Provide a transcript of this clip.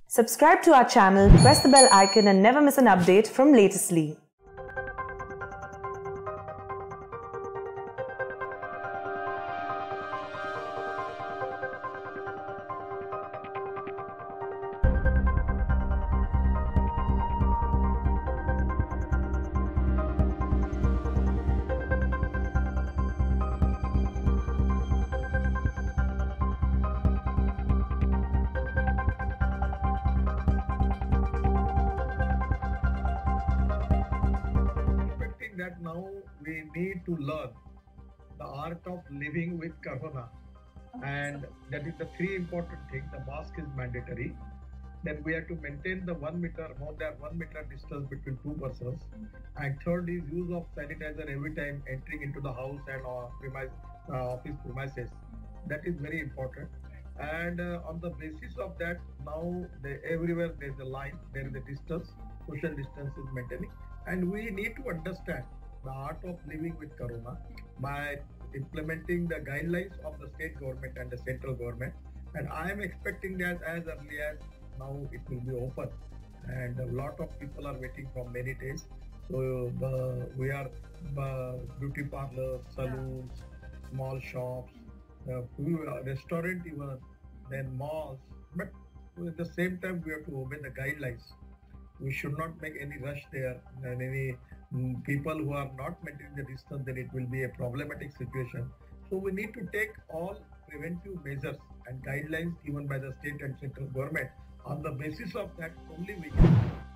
Subscribe to our channel, press the bell icon and never miss an update from Latestly. Expecting that now we need to learn the art of living with corona, and that is the three important things. The mask is mandatory. Then we have to maintain the 1 meter, more than 1 meter distance between two persons. And third is use of sanitizer every time entering into the house and office premises. That is very important. And on the basis of that, now everywhere there is a line, there is a distance, social distance is maintaining. And we need to understand the art of living with corona by implementing the guidelines of the state government and the central government. And I am expecting that as early as now it will be open, and a lot of people are waiting for many days. So we are beauty parlors, saloons, small shops, restaurant even, then malls. But at the same time, we have to obey the guidelines. We should not make any rush there, and any people who are not maintaining the distance, then it will be a problematic situation. So we need to take all preventive measures and guidelines given by the state and central government. On the basis of that, only we can